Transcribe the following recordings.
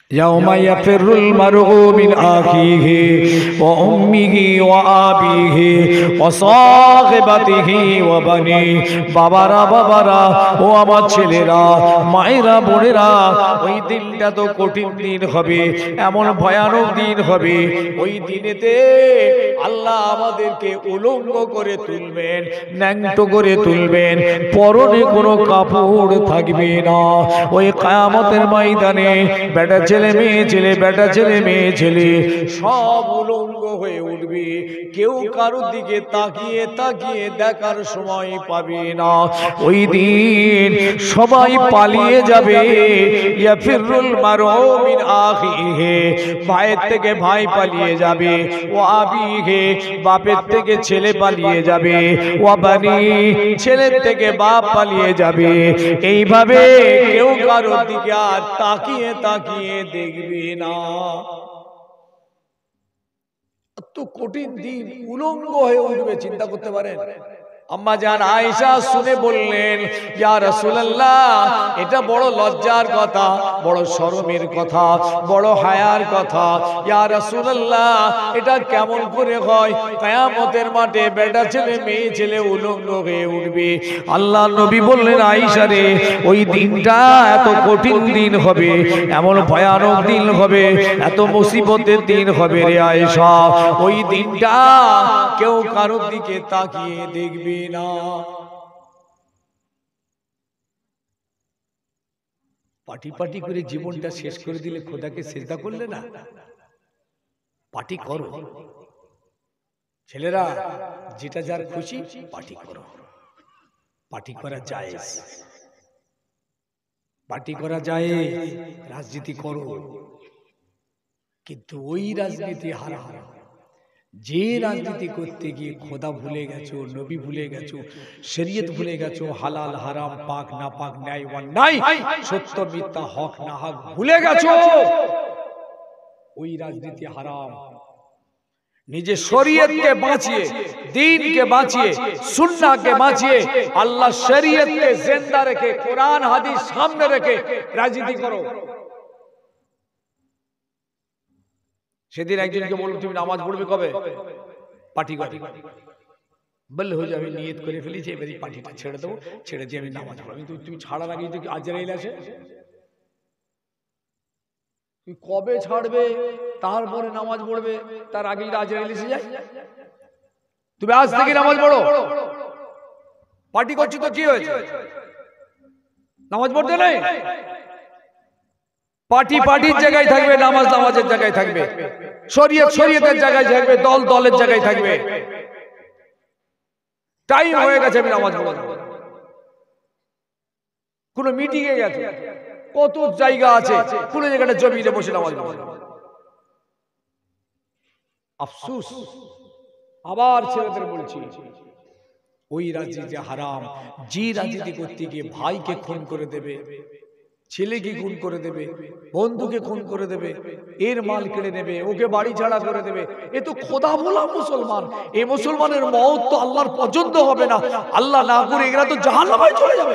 يوم يفر المرء من أخيه وأمه وأبيه وصاحبته وبنيه বাবারা বাবারা ও আমার ছেলেরা মায়েরা বোনেরা ওই দিনটা তো কঠিন দিন হবে এমন ভয়ানক দিন হবে ওই দিনেতে আল্লাহ আমাদেরকে উলঙ্গ করে তুলবেন ন্যাংটো করে তুলবেন পরনে কোনো কাপড় থাকবে না ওই কিয়ামতের ময়দানে বেটা ছেলে মেয়ে ছেলে বেটা ছেলে মেয়ে ছেলে সব উলঙ্গ হয়ে উঠবে কেউ কারোর দিকে তাকিয়ে তাকিয়ে দেখার সময় পাবে না ওই দিন সবাই পালিয়ে যাবে ইয়াফিরুল মারউ মিন আখিহি ভাইয়ের থেকে ভাই পালিয়ে যাবে ও আবিহি বাপের থেকে ছেলে পালিয়ে যাবে ও বানি ছেলের থেকে বাপ পালিয়ে যাবে এইভাবে কেউ কারোর দিকে আর তাকিয়ে তাকিয়ে দেখবে না তো কঠিন দিন উলঙ্গ হয়ে উঠবে চিন্তা করতে পারেন আম্মা জান আয়েশা শুনে বললেন ইয়া রাসূলুল্লাহ এটা বড় লজ্জার কথা বড় শরমের কথা বড় হায়ার কথা ইয়া রাসূলুল্লাহ এটা কেমন করে হয় কিয়ামতের মাঠে বেটা ছেলে মেয়ে ছেলে উলঙ্গ হয়ে উঠবে আল্লাহর নবী বললেন আয়েশা রে ওই দিনটা এত কঠিন দিন হবে এমন ভয়ানক দিন হবে এত মুসিবতের দিন হবে রে আয়েশা ওই দিনটা কেউ কারোর দিকে তাকিয়ে দেখবে না পাটি পাটি করে জীবনটা শেষ করে দিলে খোদাকে সিজদা করলে না পাটি করো ছেলেরা যেটা যার খুশি পাটি করো পাটি করা জায়েজ পাটি করা যায় রাজনীতি করো কিন্তু ওই রাজনীতি হারাম যে রাজনীতি করতে গিয়ে খোদা ভুলে গেছো নবী ভুলে গেছো শরীয়ত ভুলে গেছো হালাল হারাম পাক না পাক ন্যায় অন্যায় সত্য মিথ্যা হক না হক ভুলে গেছো ওই রাজনীতি হারাম নিজে শরীয়তকে বাঁচিয়ে দ্বীনকে বাঁচিয়ে সুন্নাহকে বাঁচিয়ে আল্লাহ শরীয়তকে জিন্দা রেখে কোরআন হাদিস সামনে রেখে রাজনীতি করো সেদিন একজনকে বলল তুমি নামাজ পড়বে কবে পার্টি করে বললে হয়ে যাবে নিয়ত করে ফেলেছি এবারে পার্টিটা ছেড়ে দেবো ছেড়ে দিয়ে আমি নামাজ পড়বো কিন্তু তুমি ছাড়ার আগে যদি আজরাইল আসে তুই কবে ছাড়বে তারপরে নামাজ পড়বে তার আগে যদি আজরাইল এসে যায় তুমি আজ থেকে নামাজ পড়ো পার্টি করছো তো কি হয়েছে নামাজ পড়তে নেই পার্টি পার্টির জায়গায় থাকবে নামাজ নামাজের জায়গায় থাকবে শরীয়ত শরীয়তের জায়গায় থাকবে দল দলের জায়গায় থাকবে টাইম হয়ে গেছে আমি নামাজ পড়ব কোন মিটিং এ গেছে কত জায়গা আছে কোন জায়গাটা জমিতে বসে নামাজ পড়ব আফসোস আবার ছেলেদের বলছি ওই রাজনীতি হারাম যে রাজনীতি করতে গিয়ে ভাইকে খুন করে দেবে ছেলেকে খুন করে দেবে বন্ধুকে খুন করে দেবে এর মাল কেড়ে নেবে ওকে বাড়ি ছাড়া করে দেবে এ তো খোদা বলা মুসলমান এই মুসলমানের মওত তো আল্লাহর পছন্দ হবে না আল্লাহ না করে এরা তো জাহান্নামে চলে যাবে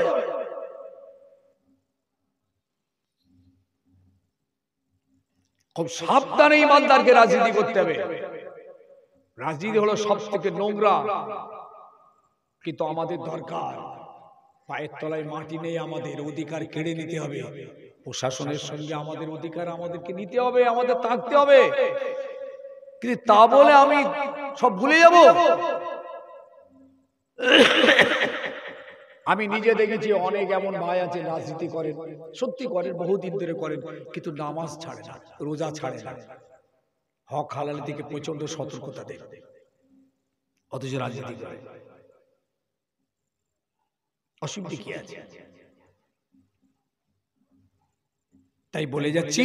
খুব সাবধানে ইমানদারকে রাজনীতি করতে হবে রাজনীতি হলো সবথেকে নোংরা কিন্তু আমাদের দরকার পায়ের তলায় মাটি নেই আমাদের অধিকার কেড়ে নিতে হবে প্রশাসনের সঙ্গে আমাদের অধিকার আমাদেরকে নিতে হবে আমাদের থাকতে হবে কিন্তু তা বলে আমি সব ভুলে যাব আমি নিজে দেখেছি অনেক এমন ভাই আছে রাজনীতি করেন সত্যি করেন বহুদিন ধরে করেন কিন্তু নামাজ ছাড়ে না রোজা ছাড়ে না হক হালালের দিকে প্রচন্ড সতর্কতা দেয় অথচ রাজনীতি করে অসুবিধা কি আছে তাই বলে যাচ্ছি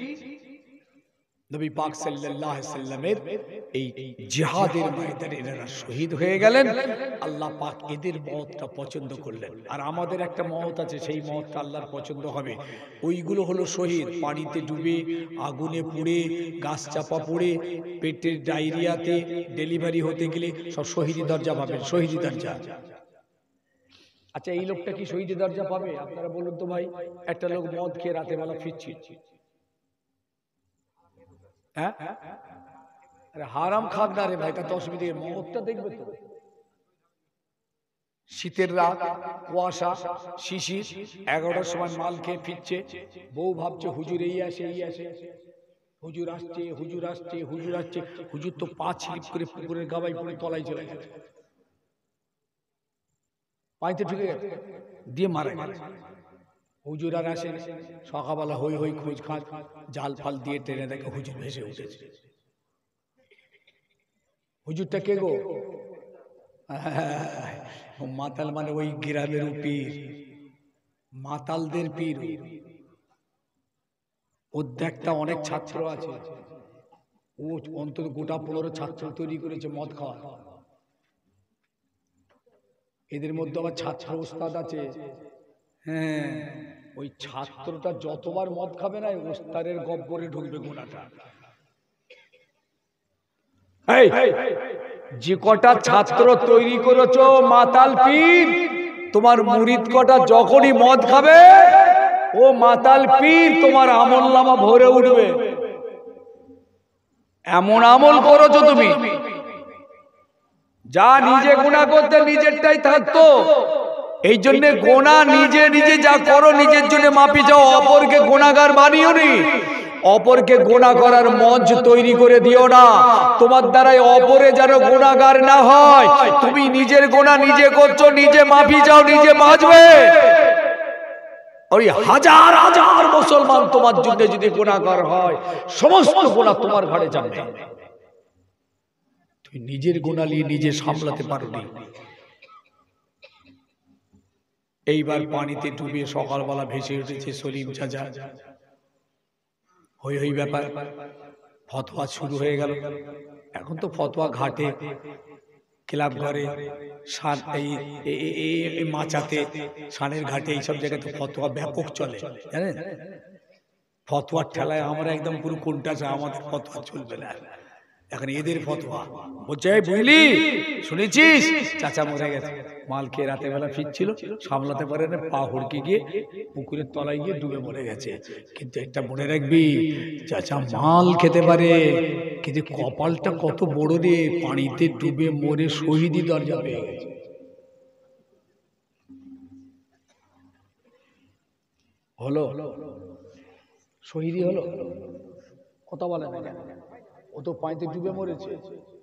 নবী পাক সাল্লাল্লাহু আলাইহি সাল্লামের এই জিহাদের ময়দানে এরা শহীদ হয়ে গেলেন আল্লাহ পাক এদের মওতটা পছন্দ করলেন আর আমাদের একটা মওত আছে সেই মওতটা আল্লাহর পছন্দ হবে ওইগুলো হলো শহীদ পানিতে ডুবে আগুনে পুড়ে গাছ চাপা পড়ে পেটের ডায়রিয়াতে ডেলিভারি হতে গেলে সব শহীদি দরজা পাবেন শহীদি দরজা আচ্ছা এই লোকটা কি শহীদি দরজা পাবে আপনারা বলুন তো ভাই একটা লোক মদ খেয়ে রাতে বেলা ফিরছে হ্যাঁ আরে হারাম খাক না রে ভাই, তাতে অসুবিধা কি? মহৎটা দেখবে তো। শীতের রাত, কুয়াশা, শিশির, 11টার সময় মাল খেয়ে ফিরছে, বউ ভাবছে হুজুর এই আসে এই আসে, হুজুর আসছে হুজুর আসছে হুজুর আসছে, হুজুর তো পা স্লিপ করে পুকুরের গাবায় পড়ে তলায় চলে গেছে, পানিতে ঢুকে গেছে, দিয়ে মারা গেছে। হুজুর আর আসে, সকালবেলা হই হই খোঁজ খাজ, জাল ফাল দিয়ে টেনে দেখে হুজুর ভেসে উঠেছে। হুজুরটা কে গো? মাতাল মানে ওই গ্রামের পীর, মাতালদের পীর। ওর একটা অনেক ছাত্র আছে, ও অন্তত গোটা 15 ছাত্র তৈরি করেছে মদ খাওয়া। এদের মধ্যে আবার ছাত্র ওস্তাদ আছে। হ্যাঁ, ওই ছাত্রটা যতবার মদ খাবে না, ওস্তাদের গব্বরে ঢুকবে গোনাটা। যে কটা ছাত্র তৈরি করেছো মাতাল পীর, তোমার মুরিদ কটা যখনই মদ খাবে, ও মাতাল পীর তোমার আমলনামা ভরে উঠবে। এমন আমল করেছো তুমি, যা নিজে গুনাহ করতে নিজেরটাই থাকতো। এই জন্য গোনা নিজে নিজে যা করো নিজের জন্য মাপি যাও, অপরকে গুনাহগার বানিও নি। অপরকে গুনাহ করার মঞ্চ তৈরি করে দিও না, তোমার দ্বারাই অপরে যেন গুনাহগার না হয়। তুমি নিজের গুনাহ নিজে করছো, নিজে মাপি যাও, নিজে বাঁচবে। ওই হাজার হাজার মুসলমান তোমার জন্য যদি গুনাহগার হয়, সমস্ত গুনাহ তোমার ঘাড়ে যাবে। তুমি নিজের গুনাহ নিয়ে নিজে সামলাতে পারোনি। এইবার পানিতে ডুবে সকালবেলা ভেসে উঠেছে সলিম চাচা। হই হই ব্যাপার, ফতোয়া শুরু হয়ে গেল। এখন তো ফতোয়া ঘাটে, ক্লাব ঘরে, মাচাতে, সানের ঘাটে, এইসব জায়গায় তো ফতোয়া ব্যাপক চলে, জানেন। ফতোয়ার ঠেলায় আমরা একদম পুরো কোনটা চা, আমাদের ফতোয়া চলবে না। এখন এদের ফতোয়া বলছে, বুঝলি শুনেছিস চাচা মরে গেছে, মাল খেয়ে রাতে বেলা ফিরছিল, সামলাতে পারে না, পা হুড়কে গিয়ে পুকুরের তলায় গিয়ে ডুবে মরে গেছে। কিন্তু একটা মনে রাখবি, চাচা মাল খেতে পারে, কিন্তু কপালটা কত বড় রে, পানিতে ডুবে মরে শহীদি দরজা পেয়ে গেছে। হলো শহীদি হলো, কথা বলে না, ও তো পানিতে ডুবে মরেছে।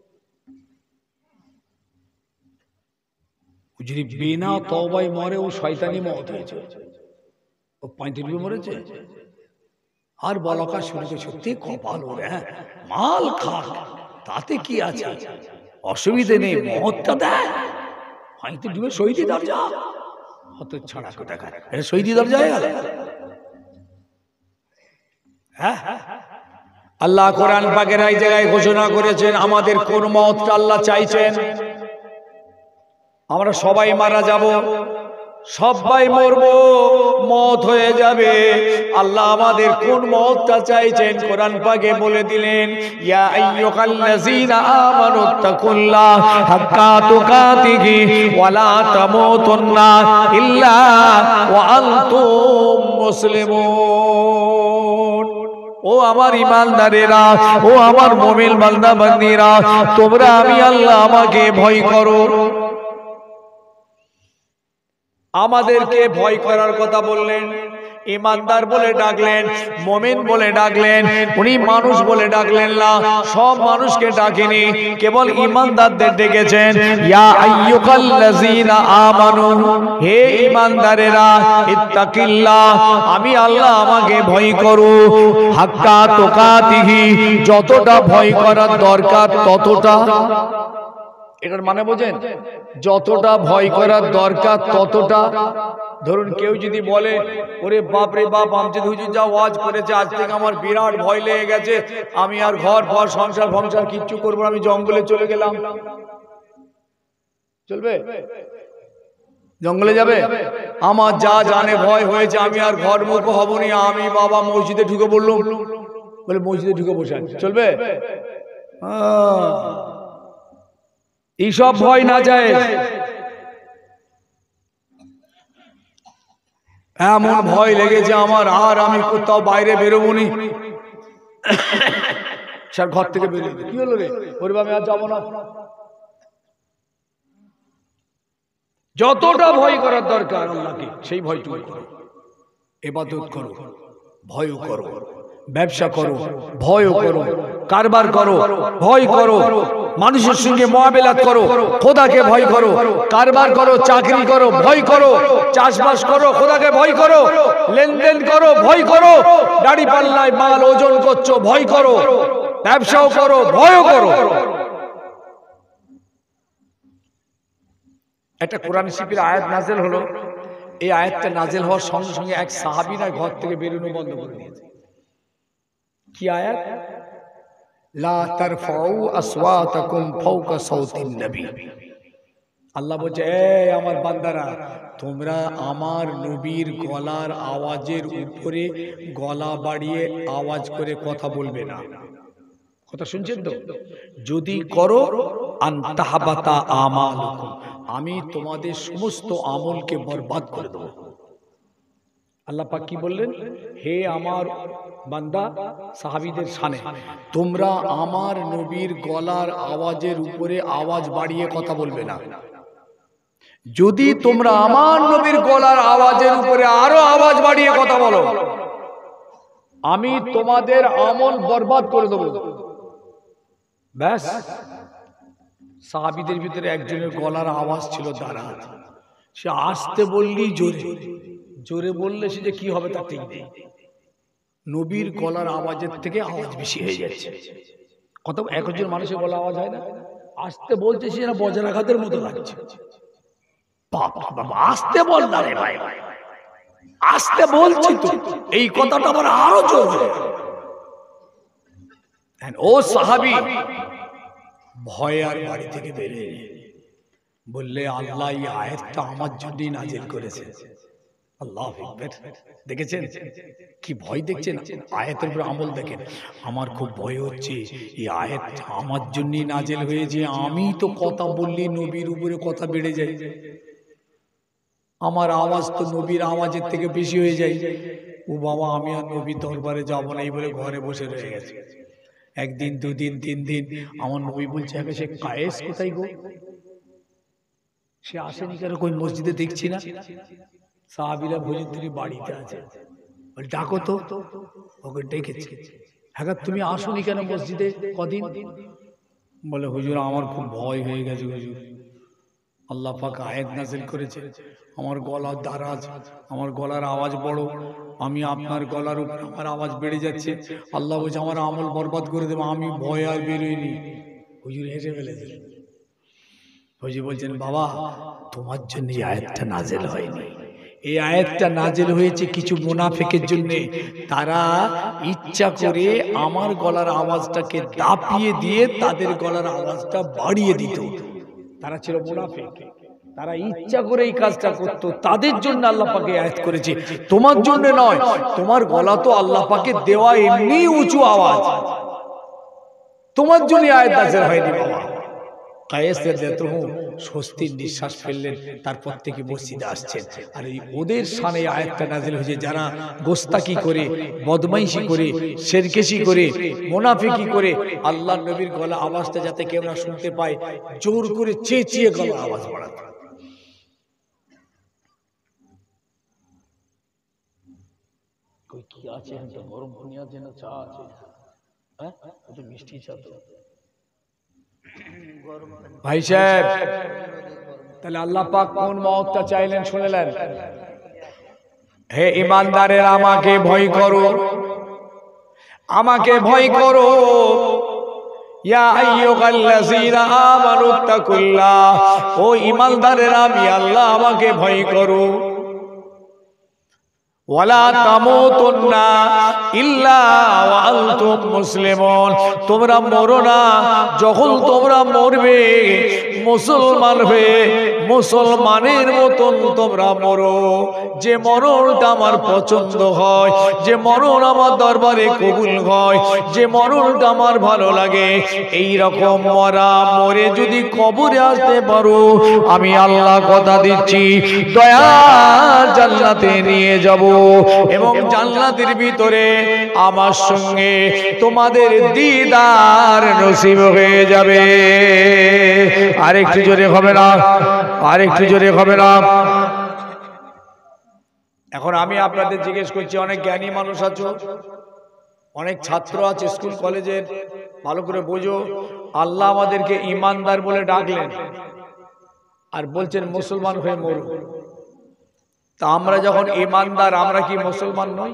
যদি বিনা তওবায় মরে, ও শয়তানি মওত হয়েছে, ও পানিতে ডুবে মরেছে। আর বলকা শুনতে সত্যি কপাল ওরে, হ্যাঁ মাল খাক, তাতে কি আছে, অসুবিধে নেই, মওতটা দেয়, পানিতে ডুবে শহীদি দরজা, হত ছাড়া কোথাকার, এটা শহীদি দরজা হয়ে গেল। হ্যাঁ, আল্লাহ কোরআন পাকের এই জায়গায় ঘোষণা করেছেন, আমাদের কোন মওতটা আল্লাহ চাইছেন। আমরা সবাই মারা যাব, সবাই মরব, মওত হয়ে যাবে। আল্লাহ আমাদের কোন মওতটা চাইছেন কোরআন পাকে বলে দিলেন, ইয়া আইয়ুহাল্লাযীনা আমানুত্তাকুল্লাহ হাক্কা তুকাতিহি ওয়া লা তামুতুন্না ইল্লা ওয়া আনতুম মুসলিমুন। ও আমার ঈমানদারেরা, ও আমার মুমিন বান্দা বান্দীরা, তোমরা আমি আল্লাহ আমাকে ভয় করো। আমাদেরকে ভয় করার কথা বললেন, ঈমানদার বলে ডাকলেন, মুমিন বলে ডাকলেন, উনি মানুষ বলে ডাকলেন না, সব মানুষকে ডাকেনি, কেবল ঈমানদারদের ডেকেছেন। ইয়া আইয়ুহাল্লাযীনা আমানু, হে ঈমানদারেরা, ইত্তাকিল্লাহ, আমি আল্লাহ আমাকে ভয় করো, হাক্কা তুকাতিহি, যতটা ভয় করার দরকার ততটা। এটার মানে বোঝেন, যতটা ভয় করার দরকার ততটা। ধরুন কেউ যদি বলে, ওরে বাপ রে বাপ, আমজাদ হুজুর যা ওয়াজ করেছে, আজ থেকে আমার বিরাট ভয় লেগে গেছে, আমি আর ঘর ঘর সংসার ফংসার কিচ্ছু করবো না, আমি জঙ্গলে চলে গেলাম, চলবে? জঙ্গলে যাবে? আমার যা জানে ভয় হয়েছে, আমি আর ঘর মুখ হব না, আমি বাবা মসজিদে ঢুকে পড়লাম, বলে মসজিদে ঢুকে বসে চলবে? এইসব ভয় না যায়। এমন ভয় লেগেছে আমার, আর আমি কোথাও বাইরে বেরোবনি, স্যার ঘর থেকে বেরিয়ে কি হলো রে, বলবে আমি আর যাবো না। যতটা ভয় করার দরকার আল্লাহকে সেই ভয়টুকু করো, ইবাদত করো, ভয় করো, ব্যবসা করো, ভয় করো, কারবার করো, ভয় করো, মানুষের সঙ্গে মুআমালাত করো, খোদাকে ভয় করো, কারবার করো, চাকরি করো, ভয় করো, চাষবাস করো, খোদাকে ভয় করো, লেনদেন করো, ভয় করো, দাড়ি পাল্লায় মাল ওজন করছো, ভয় করো, ব্যবসাও করো, ভয় করো। একটা কোরআন শরীফের আয়াত নাযিল হলো, এই আয়াতটা নাযিল হওয়ার সঙ্গে সঙ্গে এক সাহাবী না ঘর থেকে বেরোনো বন্ধ করে দিয়েছে। কি আয়াত? লা তারফাউ আসওয়াতাকুম ফাওকা সাওতিন নবী। আল্লাহ বলছে, এই আমার বান্দারা, তোমরা আমার নবীর গলার আওয়াজের উপরে গলা বাড়িয়ে আওয়াজ করে কথা বলবে না। কথা শুনছেন তো? যদি করো আনতাহাবাতা আমালুকুম, আমি তোমাদের সমস্ত আমলকে বরবাদ করে দেব। আল্লাহ পাক কি বললেন? হে আমার বান্দা, সাহাবীদের শানে, তোমরা আমার নবীর গলার আওয়াজের উপরে আওয়াজ বাড়িয়ে কথা বলবে না। যদি তোমরা আমার নবীর গলার আওয়াজের উপরে আরো আওয়াজ বাড়িয়ে কথা বলো, আমি তোমাদের আমল বরবাদ করে দেব। ব্যাস, সাহাবীদের ভিতরে একজনের গলার আওয়াজ ছিল দারাজ, সে আসতে বললি জোরে, জোরে বললে সে যে কি হবে তা ঠিক নেই। নবীর গলার আওয়াজের থেকে আওয়াজ বেশি হয়ে যাচ্ছে। কত একজন মানুষের গলা আওয়াজ হয় না, আসতে বলছে সে না বজ্রাঘাতের মতো লাগছে। বাবা বাবা, আসতে বল না রে ভাই, আসতে বলছি তো, এই কথাটা আবার আরো জোরে। ও সাহাবী ভয় আর বাড়ি থেকে বেরিয়ে বললে, আল্লাহ এই আয়াতটা আমার জন্যই নাজিল করেছে। আল্লাহু আকবার। দেখেছেন কি ভয়? দেখছেন আয়াতের উপর আমল দেখেন। আমার খুব ভয় হচ্ছে এই আয়াতটা আমার জন্যই নাজিল হয়েছে, আমি তো কথা বললি নবীর উপরে কথা বেড়ে যায়, আমার আওয়াজ তো নবীর আওয়াজের থেকে বেশি হয়ে যায়। ও বাবা, আমি আর নবীর দরবারে যাবো না, এই বলে ঘরে বসে রয়ে গেছে। একদিন, দুদিন, 3 দিন, আমার নবী বলছে, সে কায়েস কোথায় গো? সে আসেনি কেন? কই মসজিদে দেখছি না। সাহাবীরা বলেন, তুমি বাড়িতে আছে। বলে, ডাকো তো। ওকে ডেকেছে। হ্যাঁ, তুমি আসোনি কেন মসজিদে কদিন? বলে, হুজুর আমার খুব ভয় হয়ে গেছে হুজুর, আল্লাহ পাক আয়াত নাযিল করেছে, আমার গলা দারাজ, আমার গলার আওয়াজ বড়, আমি আপনার গলার উপর আমার আওয়াজ বেড়ে যাচ্ছে, আল্লাহ বলছে আমার আমল বরবাদ করে দেবো, আমি ভয় আর বেরোইনি। হুজুর হেসে ফেলেছে। হুজুর বলছেন, বাবা তোমার জন্য এই আয়াতটা নাযিল হয়নি, এই আয়াতটা নাযিল হয়েছে কিছু মুনাফিকের জন্য। তারা ইচ্ছা করে আমার গলার আওয়াজটাকে দাপিয়ে দিয়ে তাদের গলার আওয়াজটা বাড়িয়ে দিত। তারা ছিল মুনাফিক, তারা ইচ্ছা করে এই কাজটা করত, তাদের জন্য আল্লাহ পাকে আয়াত করেছে, তোমার জন্য নয়। তোমার গলা তো আল্লাহ পাকে দেওয়া এমনি উঁচু আওয়াজ, তোমার জন্য আয়াত নাযিল হয়নি বাবা। কায়েসের দেতহু স্বস্তির নিঃশ্বাস ফেললেন, তারপর থেকে মসজিদে আসছেন। আর এই ওদের শানে আয়াতটা নাযিল হয়েছে, যারা গোস্তাকি করে, বদমাইশি করে, শেরকেশি করে, মুনাফিকি করে আল্লাহর নবীর গলা আওয়াজটা যাতে কেউ না শুনতে পায়, জোর করে চেঁচিয়ে গলা আওয়াজ বাড়াতে। কই কি আছে? গরম পানি আছে না চা আছে? হ্যাঁ, একটু মিষ্টি চা তো। ভাই সাহেব, তাহলে আল্লাহ পাক কোন মওতটা চাইলেন শুনলেন? হে ঈমানদারেরা, আমাকে ভয় করো, আমাকে ভয় করো। ইয়া আইয়ুহাল্লাযীনা আমানুত্তাকুল্লাহ, ও ঈমানদারেরা আমি আল্লাহ, আমাকে ভয় করো। ওয়ালা তামুতুন্না ইল্লা ওয়া আনতুম মুসলিমুন, তোমরা মরো না, যখন তোমরা মরবে মুসলমান হয়ে, মুসলমানের মতন তোমরা মরো। যে মরণটা আমার পছন্দ হয়, যে মরণ আমার দরবারে কবুল হয়, যে মরণটা আমার ভালো লাগে, এই রকম মরা মরে যদি কবরে আসতে পারো, আমি আল্লাহ কথা দিচ্ছি দয়া জান্নাতে নিয়ে যাব। এবং জান্নাতের ভিতরে আমার সঙ্গে তোমাদের দিদার নসিব হয়ে যাবে। আরেকটু জোরে হবে না? আরেকটু জোরে হবে না? এখন আমি আপনাদের জিজ্ঞেস করছি, অনেক জ্ঞানী মানুষ আছো, অনেক ছাত্র আছে স্কুল কলেজের, ভালো করে বোঝো। আল্লাহ আমাদেরকে ইমানদার বলে ডাকলেন আর বলছেন মুসলমান হয়ে মরো। তা আমরা যখন ইমানদার, আমরা কি মুসলমান নই?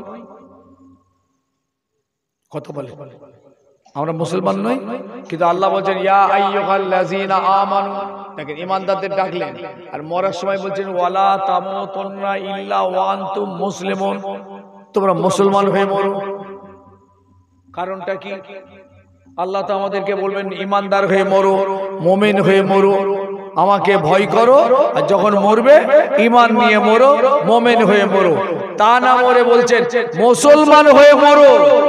কত বলে আমরা মুসলমান নই, কিন্তু আল্লাহ বলছেন ইয়া আইয়ুহাল্লাযীনা আমানু। দেখেন ইমানদারদের ডাকলেন আর মরার সময় বলছেন ওয়ালা তামুতুন্না ইল্লা ওয়া আনতুম মুসলিমুন, তোমরা মুসলমান হয়ে মরো। কারণটা কি? আল্লাহ তো আমাদেরকে বলবেন ইমানদার হয়ে মরো, মুমিন হয়ে মরো, আমাকে ভয় করো, আর যখন মরবে ঈমান নিয়ে মরো, মুমিন হয়ে মরো। তা না মরে বলছেন মুসলমান হয়ে মরো।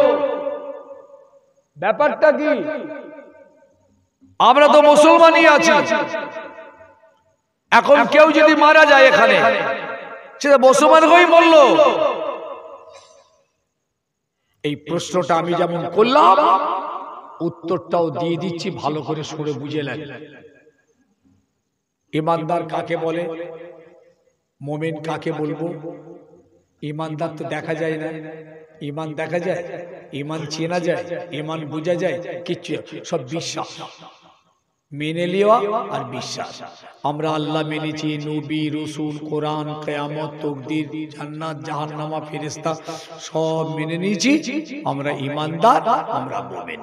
ব্যাপারটা কি? আমরা তো মুসলমানই আছি। এখন কেউ যদি মারা যায় এখানে, সেটা মুসলমান হয়েই মরলো। এই প্রশ্নটা আমি যেমন করলাম, উত্তরটাও দিয়ে দিচ্ছি, ভালো করে শুনে বুঝে নেন। ইমানদার কাকে বলে, মুমিন কাকে বলবো? ইমানদার তো দেখা যায় না। ইমান দেখা যায়, ইমান চেনা যায়, ইমান বোঝা যায়? কিচ্ছু, সব বিশ্বাস, মেনে লিওয়া আর বিশ্বাস। আমরা আল্লাহ মেনেছি, নবী, রসুল, কোরআন, কিয়ামত, তাকদীর, জান্নাত, জাহান্নামা, ফেরেশতা সব মেনে নিয়েছি। আমরা ইমানদার, আমরা মুমিন।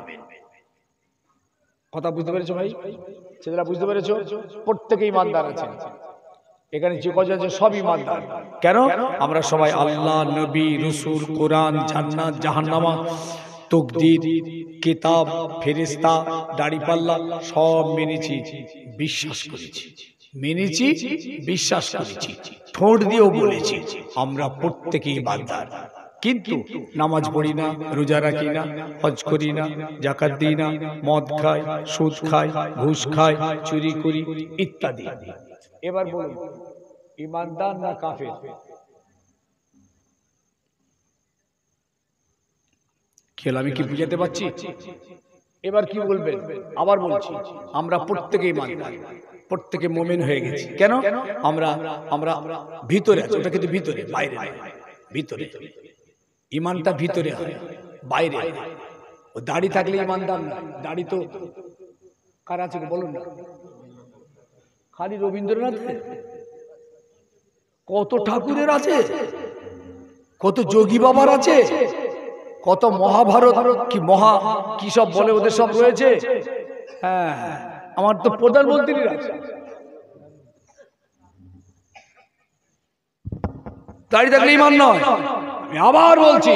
কথা বুঝতে পেরেছো ভাই? ছেলেরা বুঝতে পেরেছো? প্রত্যেকে ইমানদার আছে এখানে, যে কজন আছে সব ইমানদার। কেন? আমরা সবাই আল্লাহ, নবী, রসুল, কোরআন, জান্নাত, জাহান্নামা, তাকদীর, কিতাব, ফেরেশতা, দাড়িপাল্লা সব মেনেছি, বিশ্বাস করেছি। মেনেছি, বিশ্বাস করেছি, ঠোঁট দিয়েও বলেছি। আমরা প্রত্যেকে ইমানদার, কিন্তু নামাজ পড়ি না, রোজা রাখি না, হজ করি না, যাকাত দিই না, মদ খাই, সুদ খাই, ঘুষ খাই, চুরি করি ইত্যাদি। এবার বলুন ইমানদার না কাফের? খেল আমি কি বুঝাতে পারছি? এবার কি বলবেন? আবার বলছি, আমরা প্রত্যেকে ইমানদার, প্রত্যেকে মুমিন হয়ে গেছি। কেন? আমরা আমরা ভিতরে আছি, ওটা কিন্তু ভিতরে, বাইরে নয়, ভিতরে। ইমানটা ভিতরে হয়, বাইরে। ও দাড়ি থাকলে ইমানদার না। দাড়ি তো কার আছে বলুন না? খালি রবীন্দ্রনাথ? কত ঠাকুরের আছে, কত যোগী বাবার আছে, কত মহাভারত কি মহা কি সব বলে ওদের সব রয়েছে। হ্যাঁ, আমার তো প্রধানমন্ত্রীর আছে। দাড়ি থাকলে ইমান নয়। আমি আবার বলছি,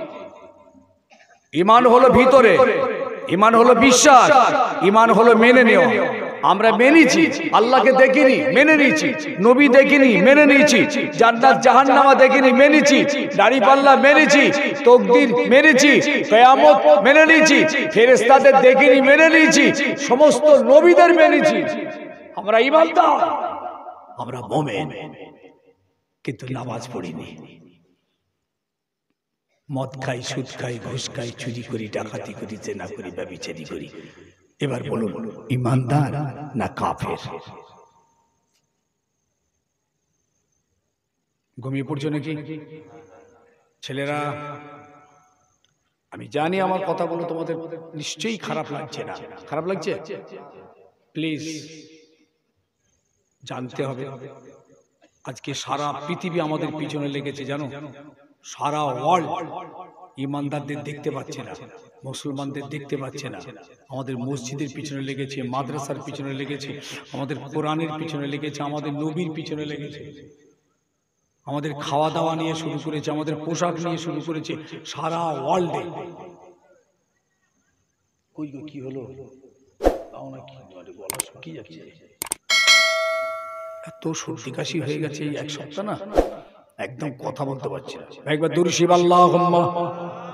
ইমান হলো ভিতরে, ইমান হলো বিশ্বাস, ইমান হলো মেনে নেওয়া। আমরা মেনেছি, আল্লাহকে দেখিনি, মেনে নিয়েছি, নবী দেখিনি, মেনে নিয়েছি, জান্নাত জাহান্নামা দেখিনি, মেনেছি, দাড়িপাল্লা মেনেছি, তাকদীর মেনেছি, কিয়ামত মেনে নিয়েছি, ফেরেশতাদের দেখিনি, মেনে নিয়েছি, সমস্ত নবীদের মেনেছি। আমরা ইমানদার, আমরা মুমিন, কিন্তু নামাজ পড়িনি, মদ খাই, সুদ খাই, ঘুষ খাই, চুরি করি, ডাকাতি করি, জেনা করি, ব্যভিচারী করি। এবার বলুন ইমানদার না কাফের? ঘুমিয়ে পড়ছো নাকি ছেলেরা? আমি জানি আমার কথাগুলো তোমাদের নিশ্চয়ই খারাপ লাগছে না। খারাপ লাগছে? প্লিজ জানতে হবে, আজকে সারা পৃথিবী আমাদের পিছনে লেগেছে, জানো? সারা ওয়ার্ল্ড ইমানদারদের দেখতে পাচ্ছে না, মুসলমানদের দেখতে পাচ্ছে না। আমাদের মসজিদের পিছনে লেগেছে, মাদ্রাসার পিছনে লেগেছে, আমাদের কোরআনের পিছনে লেগেছে, আমাদের নবীর পিছনে লেগেছে, আমাদের খাওয়া দাওয়া নিয়ে শুরু করেছে, আমাদের পোশাক নিয়ে শুরু করেছে, সারা ওয়ার্ল্ডে। কি হলো? কি যাচ্ছে? এত সর্দি কাশি হয়ে গেছে এই এক সপ্তাহ, না একদম কথা বলতে পারছি না। একবার দুরূদ শরীফ আল্লাহুম্মা